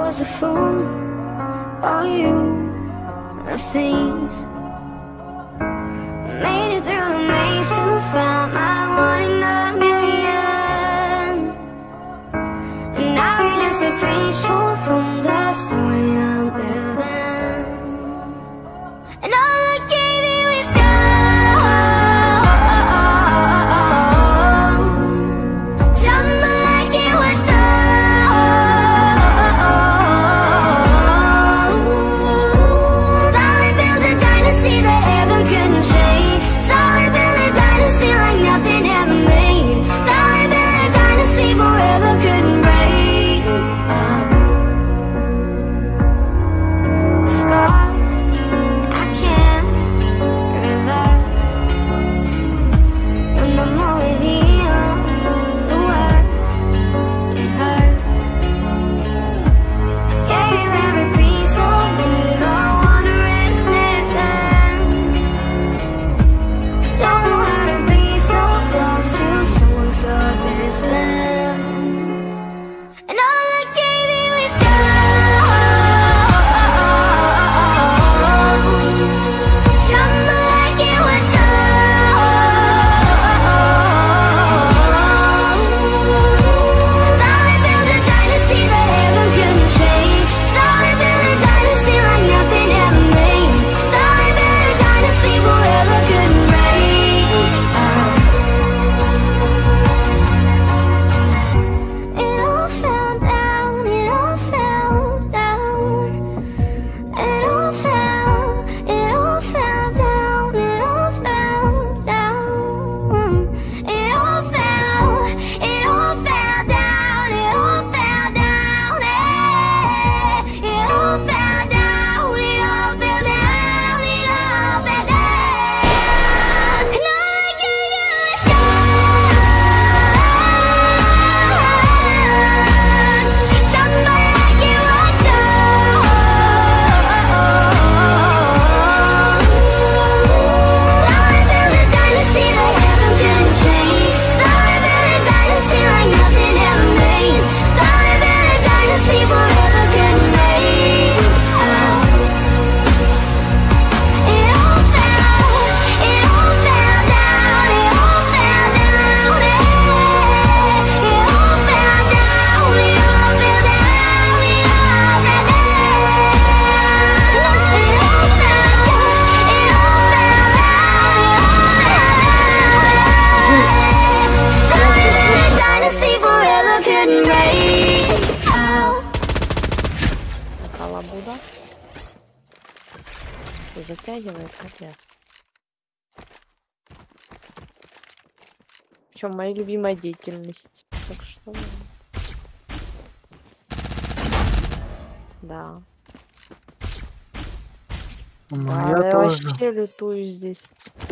was a fool, or you a thief. Made it through the maze to find my one in a million. And now you're just a page torn from the story I'm living. And all I gave you is gold. Tumble like it was gold. Thought we built a dynasty that heaven couldn't shake. Thought we built a dynasty like nothing ever made. Thought we built a dynasty forever couldn't break. The scar I can't reverse. And the more it heals, the worse it hurts. Gave every piece of me, no wonder it's missing. Don't know how to be so close to someone so distant. And all I gave you is gold. Tumble like it was gold. Thought we built a dynasty that heaven couldn't shake. Thought we built a dynasty like nothing ever made. Thought we built a dynasty forever couldn't break. It all fell down, it all fell down. It all fell down, it all fell down. It all fell down, it all fell down, it all fell down, it all fell down, it all fell down. And all I gave you is gold. Tumble like it was gold. Thought we built a dynasty that heaven couldn't shake. Thought we built a dynasty like nothing ever made. Thought we built a dynasty forever couldn't make. It all fell down, it all fell down, it all fell down, it all fell down, it all fell down. Dynasty forever couldn't break. Калабуда. Затягивает, капец. Причем моя любимая деятельность. Так что... Да. Да, Моя я тоже. вообще лютую здесь.